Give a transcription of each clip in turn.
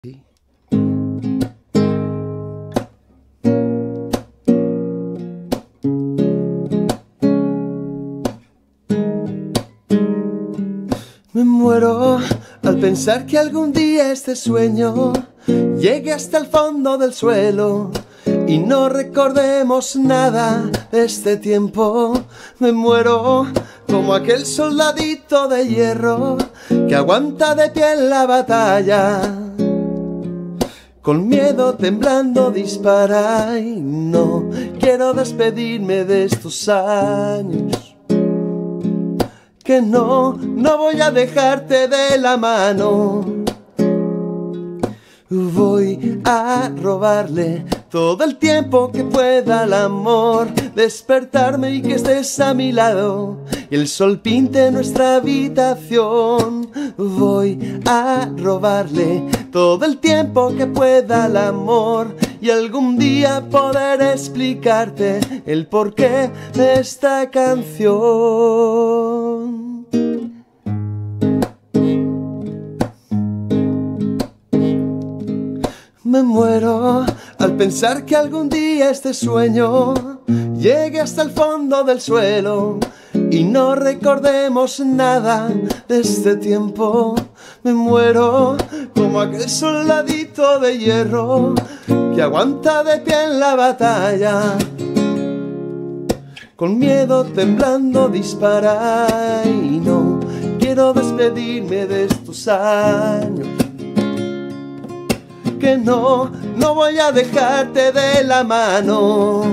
Sí. Me muero al pensar que algún día este sueño llegue hasta el fondo del suelo y no recordemos nada de este tiempo. Me muero como aquel soldadito de hierro que aguanta de pie en la batalla. Con miedo temblando dispara y no quiero despedirme de estos años. Que no voy a dejarte de la mano. Voy a robarle todo el tiempo que pueda al amor, despertarme y que estés a mi lado y el sol pinte nuestra habitación. Voy a robarle todo el tiempo que pueda al amor y algún día poder explicarte el porqué de esta canción. Me muero al pensar que algún día este sueño llegue hasta el fondo del suelo y no recordemos nada de este tiempo. Me muero como aquel soldadito de hierro que aguanta de pie en la batalla. Con miedo temblando dispara y no quiero despedirme de estos años. Que no voy a dejarte de la mano.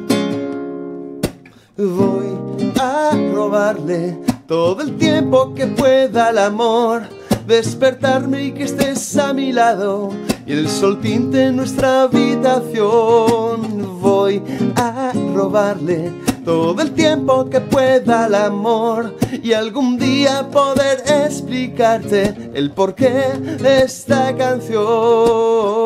Voy a robarle todo el tiempo que pueda al amor, despertarme y que estés a mi lado y el sol pinte nuestra habitación. Voy a robarle todo el tiempo que pueda al amor y algún día poder explicarte el porqué de esta canción.